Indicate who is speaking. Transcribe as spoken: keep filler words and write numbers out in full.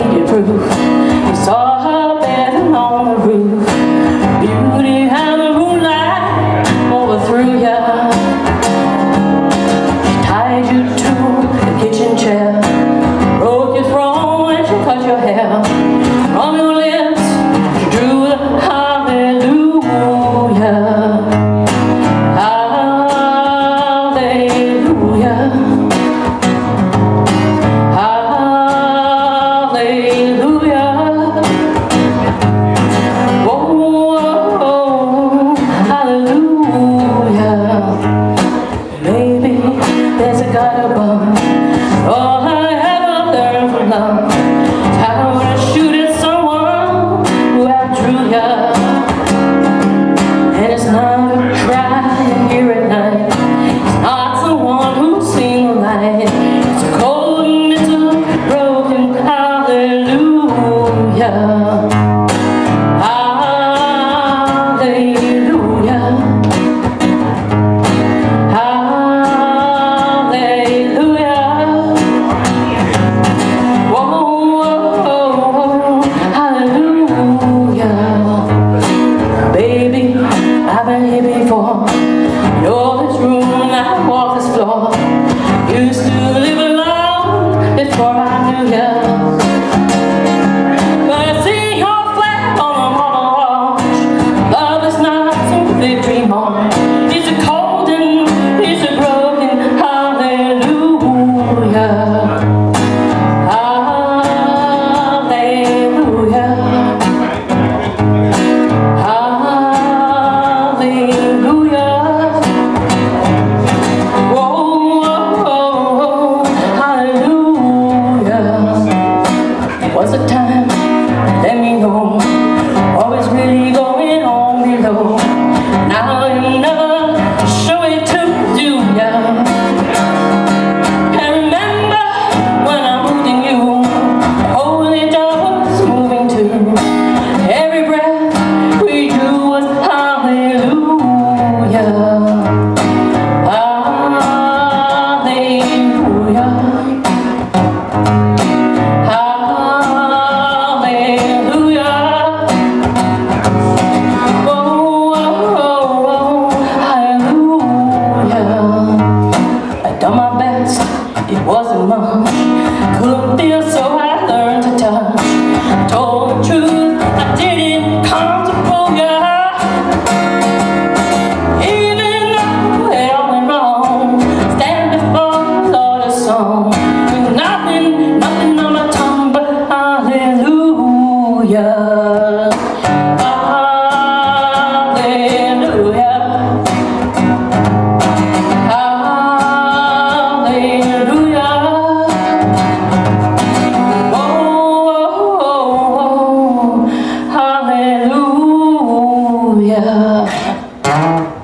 Speaker 1: needed proof. He saw her bathing on the roof. Beauty and the moonlight overthrew ya. She tied you to the kitchen chair, broke your throne and she cut your hair. From your lips she drew the hallelujah. Hallelujah. Hallelujah. Whoa, whoa, hallelujah. Maybe there's a God above. All I ever learned from love is how to shoot at someone who outdrew ya. And it's not a cry here at night. It's not someone who's seen the light. It's a cold and it's a broken hallelujah. Hallelujah. Hallelujah. Whoa, whoa, hallelujah. Baby, I've been here before. You're this room, I walk this floor. Used to live alone before I knew ya. But I see your flag on the marble arch. Love is not something they dream on. It's a cold and it's a broken hallelujah. Hallelujah. Hallelujah. Whoa, whoa, hallelujah. There was a time, let me know, always really going on below. Now you never show it to do ya. And remember when I'm holding you, holy dove was moving too. Every breath we drew was hallelujah. Hallelujah. Hallelujah. Whoa, whoa, whoa, hallelujah. I done my best, it wasn't much. Couldn't feel, so I learned to touch. Told the truth, I didn't come to fool ya. Even though it all went wrong, stand before the Lord a song. With nothing, nothing on my tongue but hallelujah. Hallelujah. Hallelujah. Whoa, whoa, whoa, hallelujah.